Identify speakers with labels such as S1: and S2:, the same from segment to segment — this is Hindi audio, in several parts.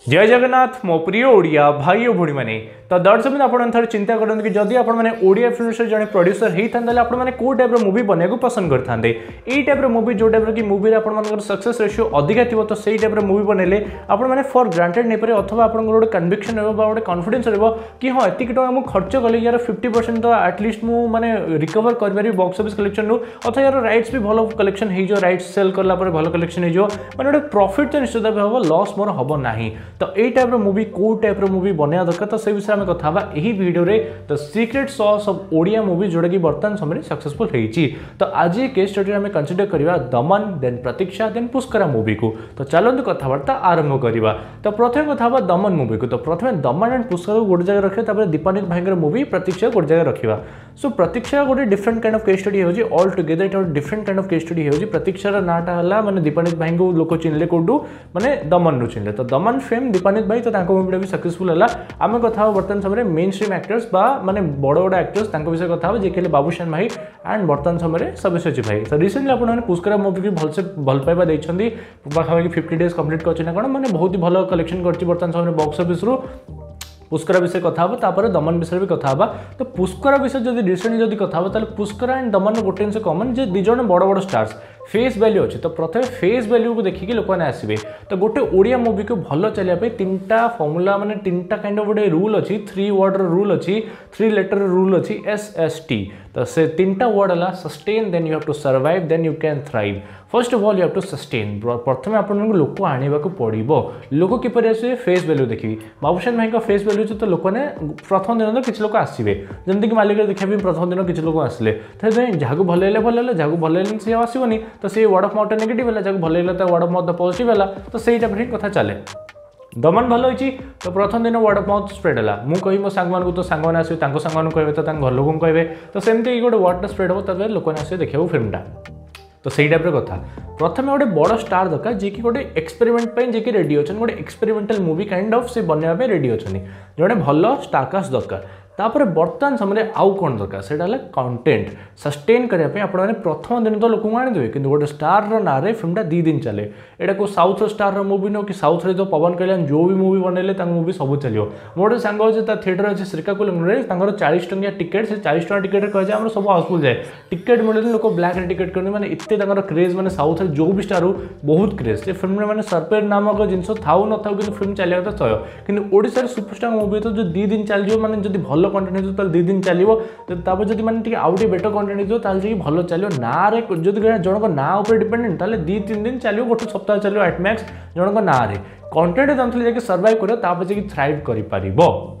S1: जय जगन्नाथ मो प्रिय ओडिया भाई और भूणी मैंने तो दर्शक आप चिंता करते कि जदि आपने ओडिया फिल्म जड़े प्रोड्यूसर होता है आपने कौ टाइप मुवी बनवाक पसंद करते यही टाइप मुवी जो टाइप कि मुवी आप सक्सेस रेशियो अधिका थी तो सही टाइप मुवी बनइले आपने फॉर ग्रांटेड नहीं पारे अथवा आप गोटे कन्विक्शन रोटे कॉन्फिडेंस कि हाँ एतिक टका मुझे खर्च कली यार 50% तो एटलिस्ट मुझे रिकवर कर बॉक्स ऑफिस कलेक्शन अथवा यार राइट्स भी भल कलेक्शन हो राइट्स सेल कला भल कलेक्शन हो मैंने गोटे प्रॉफिट तो निश्चित भाव हम लॉस मोर हम ना तो यही टाइप मुवी कौ टाइप मुवी बनवा दरकार तो से विषय में कथा यही वीडियो रे the secret sauce of Odia movie जोड़ा कि बर्तमान समय सक्सेसफुल होती तो आज ये केस स्टडी में कंसीडर करवा Daman then Pratiksha then Pushkara movie को तो चलते कथबार्ता आरंभ करवा तो प्रथम कथा दमन मूवी को तो प्रथम दमन एंड पुष्करा गोटे जगह रखा दीपानित भाई मूवी प्रतीक्षा गोटे जगह रखा सो प्रतीक्षा गोटे different kind of case study होजी all together it different kind of case study होजी प्रतीक्षार नाटा है माने दीपानित भाई को लोक चिन्हले कौटू माने दमन चिन्हले तो दमन फेम दीपानित भाई तो मूवी भी सक्सेसफुल है आम कथा बर्तमान समय मेन स्ट्रीम एक्टर्स माने बड़ बड़ एक्टर्स विषय कथा जे कि बाबूशान भाई एंड बर्तमान समय सब्यसाची भाई तो रिसेंटली आपने पुष्करा मूवी की भलसे भल पाइबा देइछंदी पाखापाखि 50 डेज कंप्लीट कर मैंने बहुत ही भल कलेक्शन कर बर्तमान समय बॉक्स ऑफिस रु पुष्करा विषय कथा तापर दमन विषय भी कथा तो पुष्करा विषय जब रिसेंटली जब कथा पुष्करा एंड दमन गोटे जिन कमन जे दिज बड़ बड़ स्टार्स फेस वैल्यू अच्छे तो प्रथम फेस वैल्यू को देखिए लोक मैंने आसवे तो गोटे ओडिया मूवी को भल चलिए तीनटा फर्मुला माने तीनटा काइंड ऑफ गोटे रूल अच्छी 3 वर्ड रूल अच्छी 3 लेटर रूल अच्छी SST तो से तीनटा वर्ड है sustain then you have to survive then you can thrive first of all you have to sustain प्रथम आप लोक आने पड़ो लोक किपर आसवे फेस वैल्यू देखिए बाबूशान भाई का फेस वैल्यू तो लोक ने प्रथम दिन तो किसी लोग आसवे जमीक मालिक देखा प्रथम दिन किसी लोग आसले तो जहाँ भल है जहाँ भल सी आसवनी तो से वर्ड ऑफ माउथ नेगेटिव है जहाँ भल है वर्ड ऑफ माउथ पॉजिटिव है तो सही टाइप हिं कथा चले दमन भल होती तो प्रथम दिन वर्ड ऑफ माउथ स्प्रेड है मुझे कही मो सांग तो सांग मैंने आसवे सांग कहे तो घर लोगों कहे तो सेमती गोटे वर्डटा स्प्रेड हम तब लोक आसवे देखा फिल्मटा तो सही टाइप कथा प्रथम गोटे बड़ स्टार दरकार जी कि गोटे एक्सपेरिमेंट जी कि रेडी अच्छा गोटे एक्सपेरिमेंटल मूवी काइंड ऑफ से बनवाई रेडी अच्छा जोड़े भल स्टारकास्ट दरकार तापर बर्तमान समय आउ कौन दरकार से कंटेंट सस्टेन करने आपने प्रथम दिन तो लोक आनीदेवे कि गोटे स्टार ना फिल्मटा 2 दिन चले यहाँ को साउथ स्टार मूवी नो कि साउथ रे तो पवन कल्याण जो भी मूवी बनइले मूवी सब चलो मोटे सांग अच्छे थिएटर अच्छे श्रीकाकुलम 40 टंकिया टिकेट से 40 टका टिकेट कहे आम सब हाउसफुल जाए टिकेट मिले लोक ब्लैक टिकेट करनी मैंने इतने क्रेज मैंने साउथ जो भी स्टार हो बहुत क्रेज से फिल्म मैंने सरपेर नामक जिनस थाऊ न था कि फिल्म चलिया तो सह कि ओडिशा सुपरस्टार मूवी तो जो 2 दिन चलो मैंने जब भल कंटेंट हो 2 दिन चलो तापर जब मैंने आउ बेटर कंटेंट हो भल चलो ना जो जनक ना डिपेंडेंट 2-3 दिन चलो गोटे सप्ताह चलो एट मैक्स जनक ना कंटेंट जानते जाकि सर्वाइव कर थ्राइव कर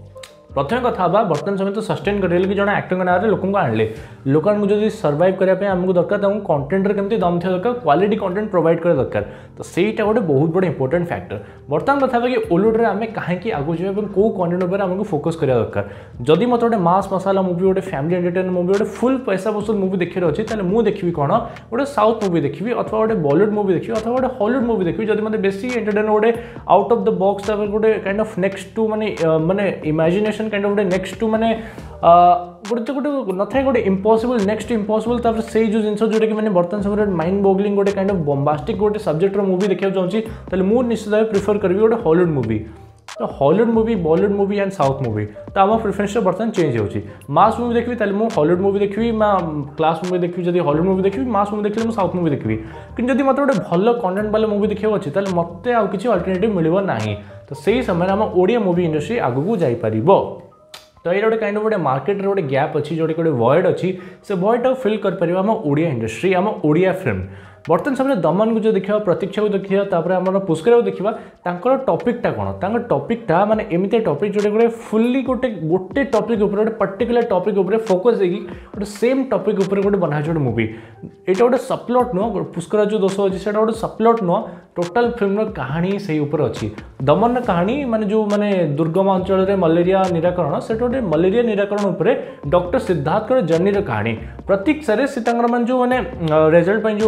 S1: प्रथम कथा बर्तमान समय तो सस्टेन कर कि जन एक्टर ना लोक आने लोक जब सर्वाइव करने आमको दरकार कंटेंट केमती दम थी दरकार क्वालिटी कंटेंट प्रोवाइड कर दरकार तो सहीटा गोटे बहुत बड़ा इंपोर्टेंट फैक्टर बर्तमान कथा कि ओलिउड आम कहीं आगे जाए कौ कंटेंट उपर आमको फोकस करा दरकार जदि मत गोटे मास मसाला मूवी गोटे फैमिली एंटरटेनमेंट मूवी गोटे फुल पैसा वसूल मूवी देखिए अच्छे तो मुझे देखी कौन गोटे साउथ मूवी देखी अथवा गोटे बॉलीवुड मूवी देखी अथवा गोटे हॉलीवुड मूवी देखी जब मतलब बेसी एंटरटेन गोटे आउट ऑफ द बॉक्स गोटे काइंड ऑफ नेक्स्ट टू माने imagination kind of next to माने गोटे गोटे न था गोटे इम्पॉसिबल नेक्स्ट इम्पॉसिबल तापर से जो जिन जोटा कि मैंने बर्तमान समय माइंड बॉगलिंग गोटे काइंड ऑफ बम्बास्टिक गोटे सब्जेक्ट मूवी देखा चाहिए तो मुझे निश्चित भाव प्रिफर करी गोटे हॉलीवुड मूवी तो Hollywood movie Bollywood movie and south movie तो आम प्रिफरेन्स बर्तमान चेंज होची मास मूवी देखी मुझे हॉलीवुड मूवी देखी क्लास मूवी देखी जब हॉलीवुड मूवी देखी मास मूवी देखी साउथ मूवी देखी कि जब मत गोटे भल कंटेंट वाला मूवी देखा अच्छे तो मत आउ किसी अल्टरनेटिव मिल ना तो सही समय आम ओडिया मूवी इंडस्ट्री आगू जापर तो ये गोटे काइंड ऑफ गोटे मार्केट गोटे गैप अच्छी जोटे गोटे वॉइड अच्छी से वॉइड फिल कर आम ओडिया इंडस्ट्री आम ओडिया फिल्म बर्तमान समय दमन को जो देखा प्रतीक्षा को देखा तापर आम पुष्करा को देखा टॉपिकटा कौन टॉपिकटा माने एमती टॉपिक जोटे गोटे फुल्ली गोटे टॉपिक गोटे पर्टिकुलर टॉपिक फोकस होगी गोटे सेम टॉपिक गोटे बना गोटे मूवी यहाँ गोटे सप्लट नुह पुष्करा जो दोष अच्छी से गोटे सप्लट नुह टोटाल फिल्म कहानी से अच्छी दमन कहानी माने जो माने दुर्गम अंचल में मलेरिया निराकरण से गोटे मलेरिया निराकरण उपर डॉक्टर सिद्धार्थ जर्नी कहानी प्रतीक्षा से मान जो मैंने रिजल्ट जो अपेक्षा कर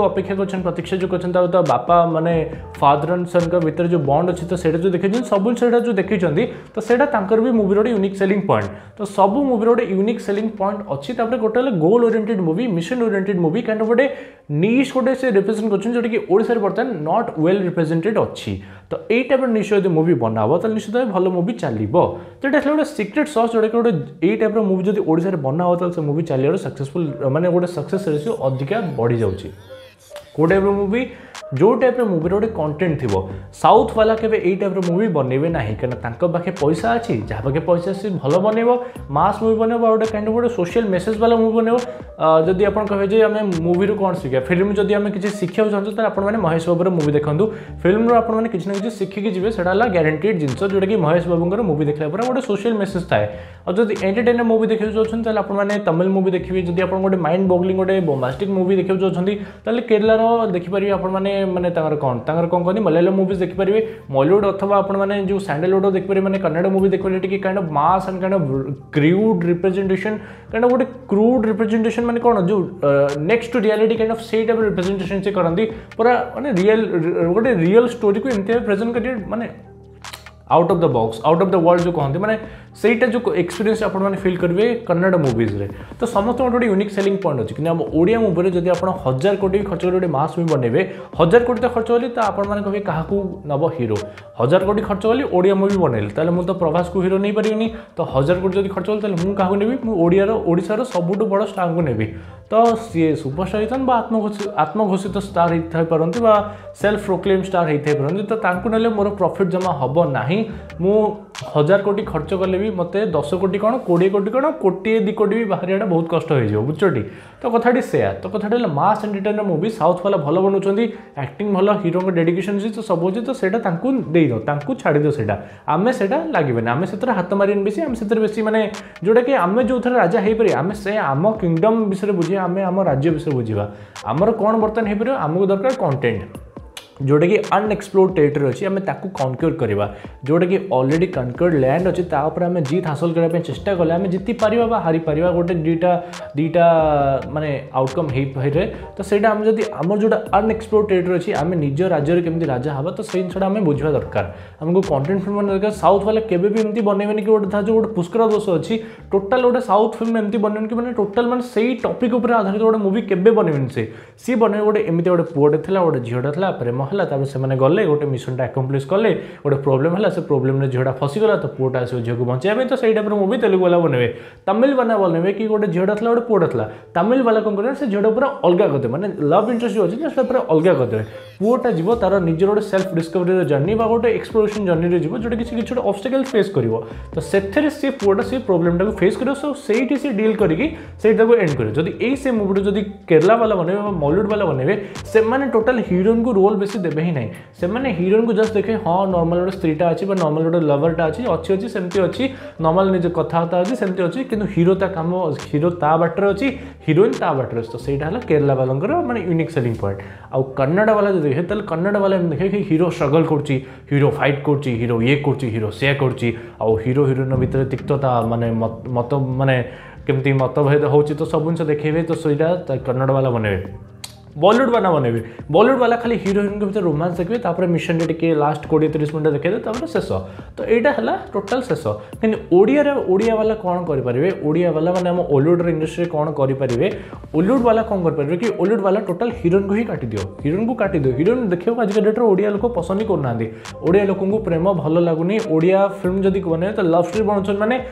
S1: अच्छे प्रतीक्षा जो कर बापा माने फादर एंड सन भितर जो बॉन्ड अच्छी तो सेटा जो देखिए सब से जो देखी तो सेटा भी मूवी गोटे यूनिक सेलिंग पॉइंट तो सब मूवी गोटे यूनिक सेलिंग पॉइंट अच्छी गोटे goal oriented movie mission oriented movie kind of गोटे निश गोटे से रिप्रेजेंट कर जोटा कि ओडिशा बर्तमान नॉट वेल रिप्रेजेंटेड अच्छी तो यही टाइप निश्चय मूवी बनाब तो निश्चित भाव भल मूवी चलो तो ये गोटे सिक्रेट सॉस जोटा कि गोटे यही टाइप मूवी जब ओडिशा बनाब तो से मूवी चलिए सक्सेसफुल माने गोटे सक्सेस रेशियो अधिका बढ़ी जाऊँगी को टाइप मूवी जो टाइप मूवी गोटे कंटेंट थी साउथ वाला के टाइप मूवी बनइबे ना कहीं पाखे पैसा अच्छी जहाँ पाखे पैसा सी भल बनइब मास मूवी बनइब गोटे काइंड ऑफ गोटे सोशल मेसेज वाला मूवी बनइब जदि आप कहे आम मूवी कौन शिखा फिल्म जदि आम किसी शिखा चाहूँ तो आपने महेश बाबूर मूवी देखूँ फिल्म आपने किसी ना किसी शिखिकी जी से ग्यारंटीड जिनस जोटा कि महेश बाबूर मूवी देखला पर गोटे सोशल मेसेज थाए और जब एंटरटेनर मूवी देखा चाहते आपने तमिल मूवी देखिए जब आप गोटे माइंड बॉगलिंग गोटे बोमास्टिक मूवी देखा चाहते केरलार देखिपारे आपने माने कौन कहते मलयालम मूवीज देखिपारे मॉलीवुड अथवा आपने जो सैंडलवुड देखिपारे माने कन्नड़ मूवी देखिपारे kind of mass and kind of crude representation kind of गोटे क्रूड रिप्रेजेंटेशन माने कौन जो next to reality kind of से टाइप रिप्रेजेंटेशन से करती पूरा माने रियल गोटे रियल स्टोरी को एमती प्रेजेंट करिए माने out of the box out of the world जो कहते हैं सहीटा जो एक्सपीरियंस आपने फील करेंगे कन्नड़ मूवीज रे तो समस्त गोटे यूनिक सेलिंग पॉइंट अच्छी कि ओडिया मूवी जब आप 1000 कोटी खर्च कर मास मूवी बनइबे 1000 कोटी तो खर्च कली तो आपने कहे क्या नब हीरो 1000 कोटी खर्च कली ओडिया मूवी बनइली ताले मुझे तो प्रभास को हीरो नहीं पारिनी तो 1000 कोटी जब खर्च कली मुझे क्या नेबी ओडिशार सबुठ बड़ स्टार को नेबी तो सी सुपरस्टार होता आत्मघोषित स्टार होता पारती सेल्फ प्रोक्लेम स्टार होता पारती तो ना मोर प्रॉफिट जमा हम ना मु 1000 कोटी खर्च कले भी मत 10 कोटी कौन 20 कोटी कौन कोटी 2 कोटी भी बाहर बहुत कष्ट हो बुझटी तो कथाटी से तो कथाटी मास एंटरटेनर मूवी साउथ वाला भल बनाऊँ एक्टिंग भल हीरो डेडिकेशन तो सब अच्छे तो सेटा दे दो छाड़ दो से आम से लगे आम से हाथ मारे बेसी आम से बेसी माने जोटा कि आम जो थे राजा हो पारे आम से आम किंगडम विषय बुझे आम आम राज्य विषय बुझा आमर कौन बर्तमान हो पारे आमको दरकार कंटेंट जोटा कि अनएक्सप्लोर्ड टेरिटरी अच्छी आम ताकू कनक्योर करवा जोटा कि ऑलरेडी कनक्योर्ड लैंड अच्छी तापर आम जीत हासिल करने चेष्टा कले आम जीति पारिबा बा हारी पारिबा गोटे दीटा माने आउटकम हो पारे तो सहीटा आम जब आम जोटा अनएक्सप्लोर्ड टेरिटरी अच्छी आम निज राज्य केमती राजा हाँ तो सही जिनसा आम बुझा दरकार आमको कंटेंट फिल्म दरकार साउथ वाला केबे भी एमती बनइबेनि कि गोटे जो गोटे पुष्कर दोष अच्छी टोटाल गोटे साउथ फिल्म एमती बनइबेनि कि माने टोटाल माने सही टॉपिक उपर आधारित गोटे मूवी केबे बनइबेनि सी बनइबे गोटे एमती गोटे पुओटे थिला गोटे झीटा थिला प्रेम है से गले गोटे मिशनटा आकम्प्लिश कले गोटे प्रोब्लेम है से प्रोब्लेम झीटा फसीगला तो पुओटा आस झील को बचाई तो सही टाइप मूवी तेलुगु वाला बनइबे तमिल वाला बनइबे कि गोटे झीटा था गोटे पुओटा था तमिल वाला कौन करेंगे से झीटा पूरा अलग करदे माने लव इंटरेस्ट जो अच्छे से पूरा अलग करदे पुओटा जीव तार निजर गोटे सेल्फ डिस्कवरी जर्नी गोटे एक्सप्लोरेशन जर्नी जीव जोटा कि किसी गोटे ऑब्स्टेकल फेस कर तो से सी पुओटा से प्रोब्लेमटा को फेस कर सही से डील करके एंड कर जब यही से मुवी जब केरला वाला बनइबे मॉलीवुड वाला बनइबे से टोटाल हिरोइन को रोल बेसी देवे ही नहीं से हिरोइन को जस्ट देखे हाँ नॉर्मल गोटे स्त्रीटा अच्छी नॉर्मल गोटे लवरटा अच्छी सेमती अच्छी नॉर्मल निज कथबार्ता अच्छी सेमती अच्छी कि हीरो ता काम हीरो ता बाटर अच्छी हिरोइन ता बाटर अच्छी तो सहीटा है केरला वाला माने यूनिक सेलिंग पॉइंट आउ कन्नड़ वाला जो देखे तो कन्नड़ वाला देखे कि हीरो स्ट्रगल कर हीरो फाइट कर हीरो ये कर हीरो से कर हीरो हिरोइन भितर तिक्तता माने मत माने केमती मतभेद हो तो सब जिन देखेबे तो सहीटा कन्नड़ वाला बनइबे बॉलीवुड वाला बनइबे बॉलीवुड वाला खाली हिरोइन के भीतर रोमांस देखिए तापर मिशन टे लास्ट 20-30 मिनट देखिए तापर शेष तो यहाँ है टोटाल शेष कि ओडिया वाला कौन करेंगे ओडिया वाला माने ओलीवुड इंडस्ट्री कौन करेंगे ओलीवुड वाला कौन करेंगे कि ओलीवुड वाला टोटाल हिरोइन को ही काटी दियो हिरोइन देखिए आजिका डेट्रे ओडिया लोक पसंद ही करना ओडिया लोक प्रेम भल लगुनि ओडिया फिल्म जदि बने तो लव स्टोरी बनाऊँ माने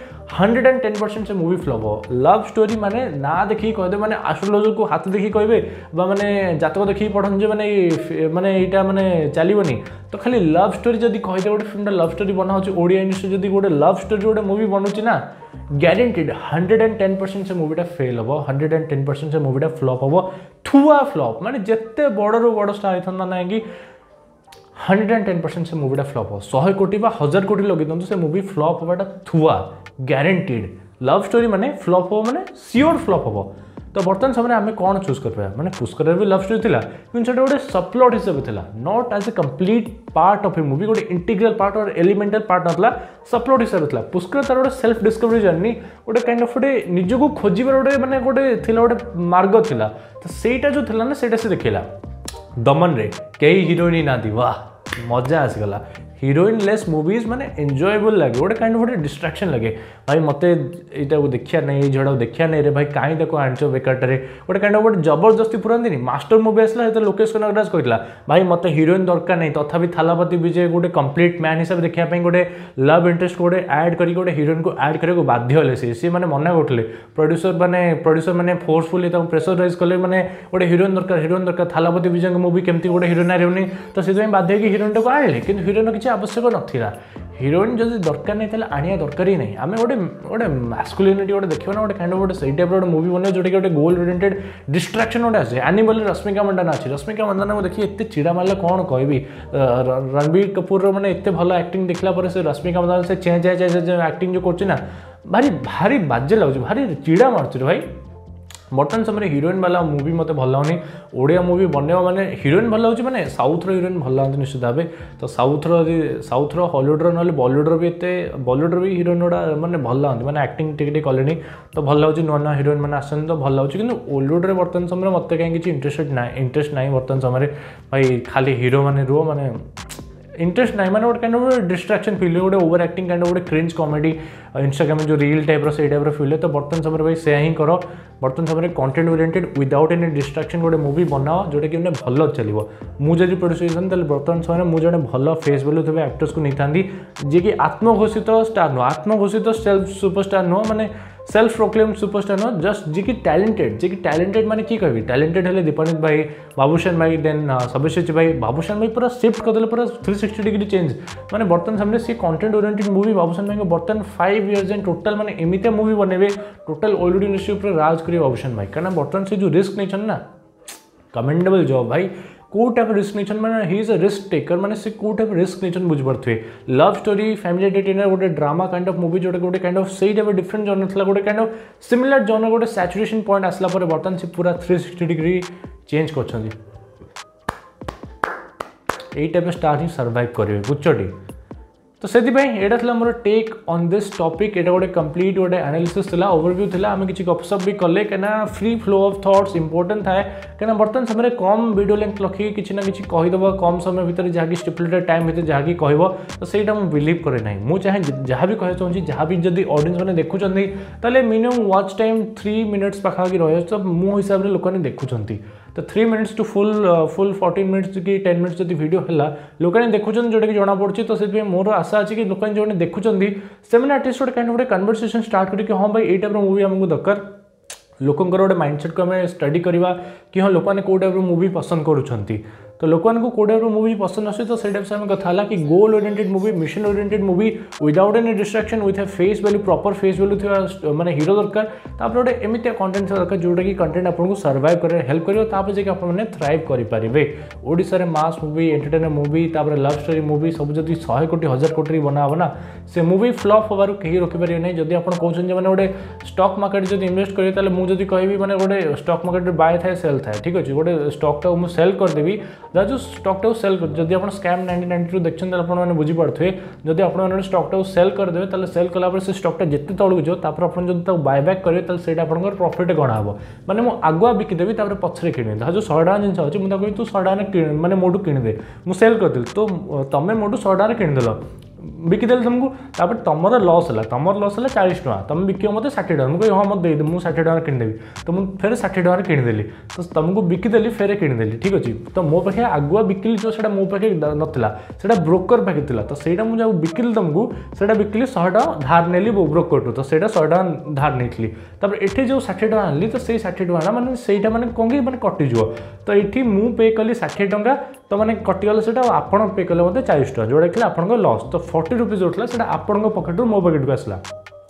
S1: 110% से मूवी फ्लॉप हो लव स्टोरी माने ना देखिए कहदे माने एस्ट्रोलॉजर को हाथ देखिए कहबे बा माने जातक देखिए पढ़न जे माने एटा माने चलीबनी तो खाली लव स्टोरी जदि कहदे गोटे फिल्म लव स्टोरी बना होची ओडिया इंडस्ट्री जदि गोटे लव स्टोरी गोटे मूवी बनउची ना ग्यारंटीड 110% से मूवीटा फेल हम 110% से मूवीटा फ्लॉप हम थुआ फ्लॉप माने जिते बड़ बड़ स्टार होता ना कि 110% से मूवीटा फ्लॉप हो 100 कोटी बा 1000 कोटी लगे दिखाँ से मूवी फ्लॉप हवाटा थुआ ग्यारंटीड लव स्टोरी माने फ्लॉप हो माने सियोर फ्लॉप हो तो बर्तमान समय आम कौन चूज कर माने पुष्कर भी लव स्टोरी था कि गोटे सबप्लॉट हिसाब से not as a complete part of a movie गोटे इंटीग्रल पार्ट और एलिमेंटल पार्ट ना सबप्लॉट हिसाब से पुष्कर तार गोटे सेल्फ डिस्कवरी जर्नी गोटे काइंड ऑफ गोटे निजक खोजार गोटे माने गोटे गोटे मार्ग थिला तो सेटा जो थिला ना सेटा से देखला दमन रे कई हिरोइन ना दी वाह मजा आसगला हिरोइन लेस मूवीज माने एंजॉयबल लगे गोटे काइंड गोटे डिस्ट्राक्शन लगे भाई मत यहाँ देखा नहीं झड़ा देखा नहीं रे भाई कहीं आंच बेकारटे गोटे काइंड गोटे जबरदस्ती पुरानी मास्टर मूवी आसला तो लोकेश कनगराज कहला भाई मत हिरोइन दरकार नहीं तथापि थालापति विजय गोटे कंप्लीट मैन हिसाब से देखा गोटे लव इंटरेस्ट गोटे ऐड कर गोटे हिरोइन को ऐड करने बाध्य हेले सी मैंने मना करते प्रोड्यूसर मैंने फोर्सफुली प्रेसराइज कले मैंने गोटे हिरोइन दरकार थालापति विजय मूवी केमती गोटे हिरोइन आने तो से बाध्य हिरोइन टाक आने कि हिरोइन किसी आवश्यक नथिला हिरोइन जब दरकार नहीं ताले आनिया दरकार ही नहीं आम गोटे गोटे मास्कुलिनिटी गोटे देखा ना गोटे काइंड गोटे से टाइप गोटे मूवी बने जोटा गोटे गोल ओरिएंटेड डिस्ट्राक्शन गोटे आसे एनिमल रश्मिका मंदाना अच्छी रश्मिका मंदाना को देखिए एत चिड़ा मारे कौन कहबी रणबीर कपूर मैंने एत भल एक्टिंग देखला पर से रश्मिका मंदाना से चे चे चे एक्टिंग जो कर भारी भारी बाजे लगुच भारी चिड़ा मार्च भाई बर्तमान समय हिरोइन वाला मूवी मत भल लगनी ओडिया मूवी बनवा माने हिरोइन भल लगे माने साउथ्र हिरोइन भल लगती निश्चित भाव तो साउथ्र हॉलीवुड्र ना बॉलीवुड्र भी एत बॉलीवुड भी हिरोइन गुड़ा मैंने भल लगती मैंने एक्टिंग टे कले तो भल लगे नुआ नुआ हिरोइन मैंने आसती तो भल लगे कि ओलीवुड्रे बर्तमान समय मत कहीं इंटरेस्ट ना बर्तमान समय भाई खाली हिरो मैंने रुह मैंने इंटरेस्ट ना मैंने गोटे काइंड डिस्ट्राक्शन फील गोटे ओवर एक्टिंग काइंड गोटे क्रिंज कॉमेडी इंस्टाग्राम जो रील टाइप से टाइप फील है तो बर्तमान समय भाई से ही कर बर्तमान समय content oriented without any distraction गोटे मूवी बनाओ जोटा कि भल चलो मुझे प्रोड्यूसर बर्तमान समय मुझे भल फेस वैल्यू थे एक्टर्स को नहीं था जी कि आत्मघोषित स्टार नुह आत्मघोषित सेल्फ सुपरस्टार नुह मैंने सेल्फ प्रोक्लेम सुपरस्टार नुह जस्ट जी कि टैलेंटेड माने की कहबी टैलेंटेड हेले दीपानित भाई बाबूशान भाई देन सब्यसाची भाई बाबूशान भाई पूरा शिफ्ट करदे पूरा 360 डिग्री चेंज माने बर्तमान सामने सी कंटेंट ओरिएंटेड मूवी बाबूशान भाई को बर्तमान 5 इयर्स एंड टोटल माने एमिते मूवी बनेबे टोटल ओल्ड इंडस्ट्री ऊपर राज करिए बाबूशान भाई कारण बर्तमान से जो रिस्क नहीं ना कमेंडेबल जॉब भाई कौ टाइप रिस्क नहीं मैंने he is a risk taker मैंने से कौ टाइप रिस्क नहीं बुझीपे लव स्टोरी फैमिली एंटरटेनर गोटे ड्रामा काइंड ऑफ मूवी जोटा गोटे काइंड ऑफ से टाइप डिफरेंट जॉनर था गोटे काइंड ऑफ सिमिलर जॉनर गोटे सैचुरेशन पॉइंट आसला बर्तमान से पूरा 360 डिग्री चेंज कर टाइप स्टार ही सर्वाइव करेंगे बुझटी तो से यहाँ more take on this topic ये गोटे कंप्लीट गोटे एनालिसिस था ओवरव्यू था आम किसी गपसप भी कले कहीं free flow of thoughts important थाए कहीं बर्तमान समय कम वीडियो लेंथ रखी किसी ना कि कहीदेव कम समय भितर जहाँकि स्टिपुलेटेड टाइम भितर जहाँकि कह तो सहीटा मुझे बिलीव करे ना मुझे चाहे जहाँ भी कह चाहूँगी जहाँ भी जब ऑडियंस मैंने देखुं मिनिमम वॉच टाइम 3 मिनट्स पाखापाखि रही तो मो हिसाब से लोक देखुं तो 3 मिनट्स टू फुल 14 मिनट्स कि 10 मिनट्स जब वीडियो है लोक देखुं जोटा कि जना पड़ी तो से मोर आशा अच्छी कि लोक जो देखुं से एटलिस्ट गोटे काइंड गोटे कन्वर्सेशन स्टार्ट करें हाँ भाई ये टाइप मूवी आमको दरकार लोकंर गोटे माइंडसेट को आम स्टडी करवा कि हाँ लोक मैंने कौ टाइप मूवी पसंद करुँच तो लोक को कौ टाइप मूवी पसंद आसे तो से टाइप से आम कथा कि goal oriented movie mission oriented movie without any distraction with a face value proper face value थी माने हीरो दरकार गोटे एमती कंटेंट दरकार जोटा कि कंटेंट आपको सर्वाइव कर हेल्प कर जाए थ्राइव करेंगे Odisha mass movie entertainer movie love story movie सब जब 100 कोटी 1000 कोटी बनाब ना से मूवी फ्लॉप होबार कहीं रोकपारे ना जब आप कहते हैं गोटे स्टॉक मार्केट जब इन्वेस्ट करेंगे मुझे कहि मैंने गोटे स्टॉक मार्केट बाय थाए सेल थाए ठीक अच्छे गोटे स्टॉक टाक मुझे सेल करदेवी जो स्टॉक टाक सेल कर जब आप स्कैम 1992 देखते आपने बुझीपे जब आप स्टॉक टाक सेल करदे सेल कलापर से स्टॉकटा जिते तौक जो आप बायबैक करेंगे से प्रॉफिट गणा माने मुझे आगुआ बिकिदेवी पछरे किणे जो 100 टका जिन अच्छे मुझे कही तू 100 टका मैंने मोटू किणदे मुझे सेल करदेली तो तुम मोटू 100 टका किणदेल बिकिदेली तुमको तापर तुम लॉस है तुम लॉस है 40 टका तुम बिक मत 60 टका मुझे हाँ मत दे मुझे 60 टका किणदेवी तो मुझे फेर 60 टका किणदेली तो तुमको बिकिदेली फेर किणदेली ठीक अच्छे तो मो पाखे आगुआ बिकिली जो से मो पाखे नाला से ब्रोकर पाखे था तो सहीटा मुझे बिकिली तुमको से बिकिली 100 टका धार नेली ब्रोकर टू तो सहीटा 100 टका धार नहीं ये जो 60 टका आनली तो से 60 टका मैंने सहीटा मैंने कौन कि कटिज तो ये मुझे पे कली 60 टका तो मैंने कटिगला से आप पे कले मतलब 40 टका जोटा कि आप लॉस तो 40 रुपीज जो था आपंक पकेट मो पकेट को आसला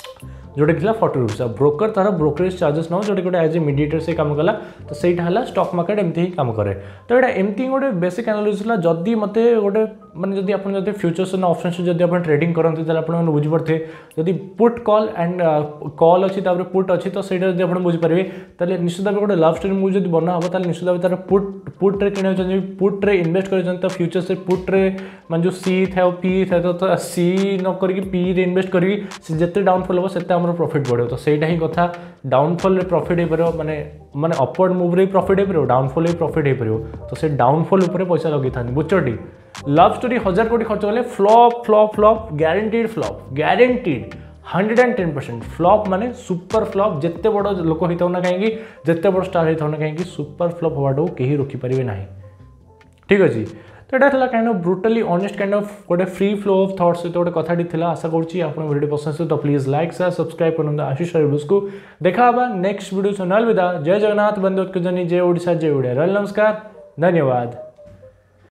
S1: जोटा कि 40 रुपीज ब्रोकर तार ब्रोकरेज चार्जेस नौ जोटा गोटे एज ए मीडिएटर से काम कला तो सहीटा है स्टॉक मार्केट एमती ही काम करे तो यहाँ एमती गोटे बेसिक एनालिसिस जदि मत गोटे माने जदि आपण जदि फ्यूचर्स एंड ऑप्शंस जदि आपण ट्रेडिंग करते ताले आपण बुझी पड़ते जदि पुट कॉल एंड कॉल अच्छी तापर पुट अच्छी तो सहीटा जब आप बुझीपारे ताले निश्चित भाव गोटे लव स्टोरी मूवी जब बना हम ताले निश्चित भाव तार पुट्रे कि पुट्रे इन्वेस्ट कर तो फ्यूचर से पुट्रे मान जो सी था पी था तो सी न करके पी रे इन्वेस्ट करी जिते डाउनफॉल हम से प्रॉफिट बढ़ो तो सहीटा ही कथा डाउनफॉल प्रॉफिट हो पार माने माने अपवर्ड मूव रे प्रॉफिट हो पार डाउनफॉल प्रॉफिट हो पार तो से डाउनफॉल उपर पैसा लगे था बुझटी लव स्टोरी 1000 कोटी खर्च कले flop flop flop guaranteed flop guaranteed 110% flop माने सुपर फ्लॉप जिते बड़ लोक होता ना कहीं जिते बड़ स्टार होता ना कहीं सुपर फ्लॉप हवाटा कहीं रोकीपारे ना ठीक अच्छे तो यहाँ kind of brutally honest kind of गोटे फ्री फ्लो ऑफ थॉट्स सहित गोटे कथाटी थी आशा करुँची आप वीडियो पसंद से तो प्लीज लाइक शेयर सब्सक्राइब करूँ आशीष रिव्यूज को देखा नेक्स्ट वीडियो से अलविदा जय जगन्नाथ बंदे उत्कजनी जय ओडिशा जय ओडिया रहा नमस्कार धन्यवाद।